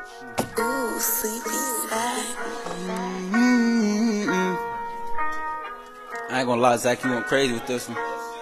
Ooh, sleepy side. I ain't gonna lie, Zach, you went crazy with this one.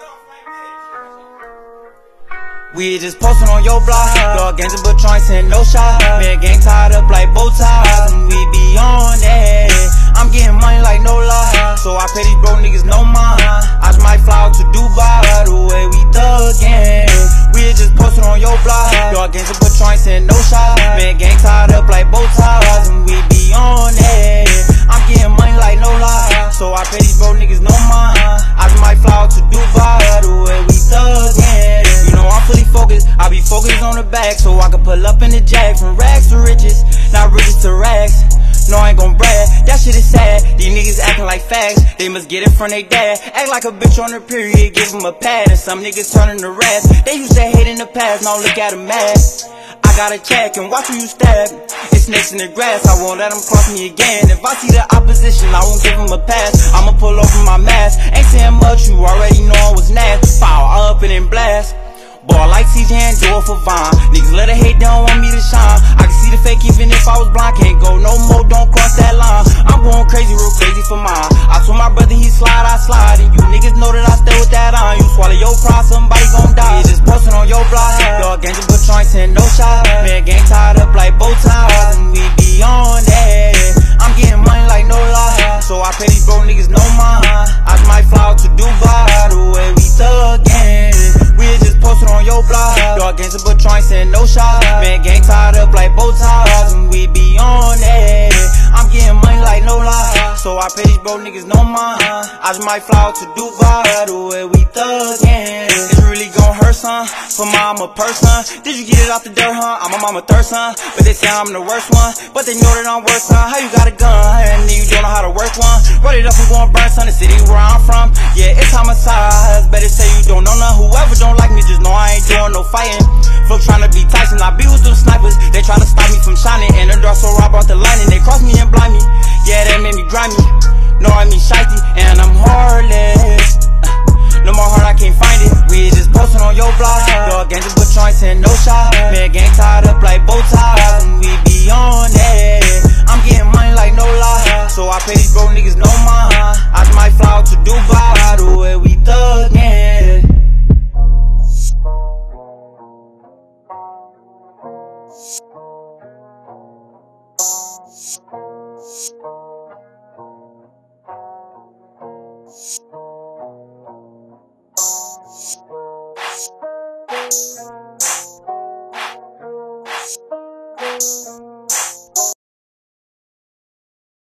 We just posting on your block, dog gangs but joints and no shot. Man, gang tied up like bow ties, and we be on that. I'm getting money like no lie, so I pay these broke niggas no mind. I just might fly out to Dubai, the way we thuggin'. We just posting on your block, dog gangs but joints and no shot. Man, gang tied up like bow ties, and we be on that. I'm getting money like no lie, so I pay these broke niggas no mind. I just might fly out to Dubai, the way we thuggin'. You know I'm fully focused, I be focused on the bag, so I can pull up in the jag. From rags to riches, not riches to rags. No, I ain't gon' brag, that shit is sad. These niggas acting like fags, they must get it from they dad. Act like a bitch on her period, give them a pad. And some niggas turning to rats, they used to hate in the past, now look at them mad. I gotta check and watch who you stab. It's snakes in the grass, I won't let them cross me again. If I see the opposition, I won't give them a pass. I'ma pull over my mask, ain't saying much, you already know I was nasty. Fire up and then blast. Boy, like CJ and do it for Vine. Niggas let it hate, they don't want me to shine. I can see the fake even if I was blind. Can't go no more, don't cross that line. I'm going crazy, real crazy for mine. I told my brother he slide, I slide. And you niggas know that I stay with that on. You swallow your pride, somebody gon' die. Yeah, just posting on your block, dog gangs but joints and no shot. Man, gang tied up like bow ties, and we be on that. I'm getting money like no lie, so I pay these broke niggas no mind. I just might fly out to Dubai, the way we thuggin'. We just posted on your block, dog gangs but joints and no shot. Man, gang tied up like bow ties, and we be on that. I'm getting money like no lie, so I pay these broke niggas no mind. I just might fly out to Dubai, the way we thuggin'. It's really gon' hurt, son, for mama person. Did you get it off the dirt, huh? I'm a mama third son, but they say I'm the worst one. But they know that I'm worse, son. How you got a gun, and you don't know how to work one? Run it up and go and burn, son, the city where I'm from. Yeah, it's homicide, better say you don't know none. Whoever don't like me, just know I ain't doing no fighting. Fuck tryna be Tyson, I be with them snipers. They try to stop me from shining, and the door so I brought the lightning. They cross me and blind me, yeah, that made me grind me. No, I mean shitey, and I'm heartless. No more heart, I can't find it. We just posting on your block, dog gangs but joints and no shot. Man, gang tied up like bow ties, and we be on that. I'm getting money like no lie, so I pay these broke niggas no mind. I just might fly out to Dubai, the way we thuggin'.